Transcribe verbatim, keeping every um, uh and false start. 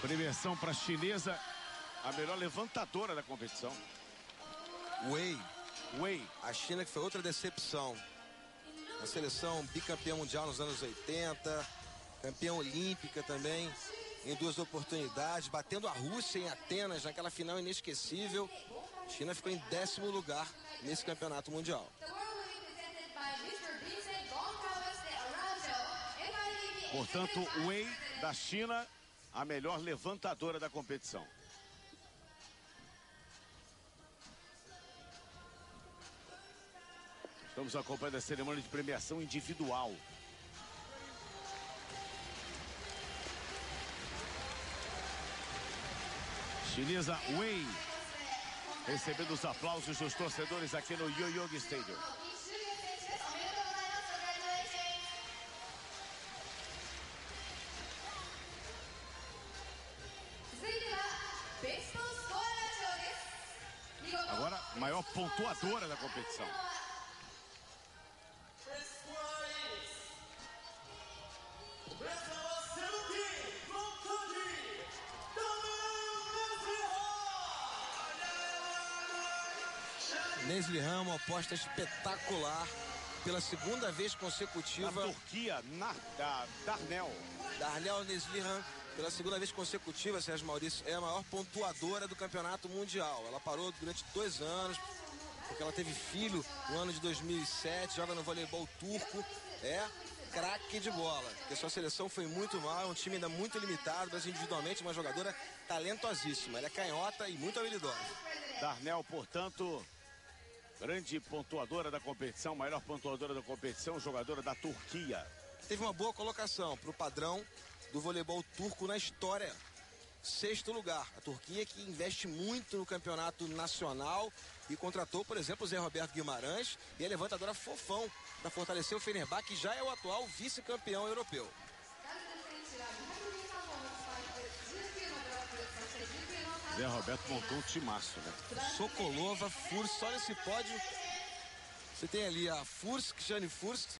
Premiação para a chinesa, a melhor levantadora da competição. Wei. Wei. A China, que foi outra decepção. A seleção bicampeã mundial nos anos oitenta, campeã olímpica também, em duas oportunidades, batendo a Rússia em Atenas, naquela final inesquecível. A China ficou em décimo lugar nesse campeonato mundial. Portanto, Wei da China, a melhor levantadora da competição. Estamos acompanhando a cerimônia de premiação individual. Chinesa Wei recebendo os aplausos dos torcedores aqui no Yoyogi Stadium. Agora, maior pontuadora da competição. Nesli Han, uma aposta espetacular pela segunda vez consecutiva. Na Turquia, na, da Darnell. Darnell Nesli Han, pela segunda vez consecutiva, Sérgio Maurício, é a maior pontuadora do campeonato mundial. Ela parou durante dois anos, porque ela teve filho no ano de dois mil e sete, joga no voleibol turco, é craque de bola, porque sua seleção foi muito mal, é um time ainda muito limitado, mas individualmente uma jogadora talentosíssima. Ela é canhota e muito habilidosa. Darnell, portanto, grande pontuadora da competição, maior pontuadora da competição, jogadora da Turquia. Teve uma boa colocação para o padrão do voleibol turco na história. Sexto lugar. A Turquia, que investe muito no campeonato nacional e contratou, por exemplo, o Zé Roberto Guimarães e a levantadora Fofão para fortalecer o Fenerbahçe, que já é o atual vice-campeão europeu. Zé Roberto montou um timaço, né? Sokolova, Furst, olha esse pódio. Você tem ali a Furst, Jane Furst,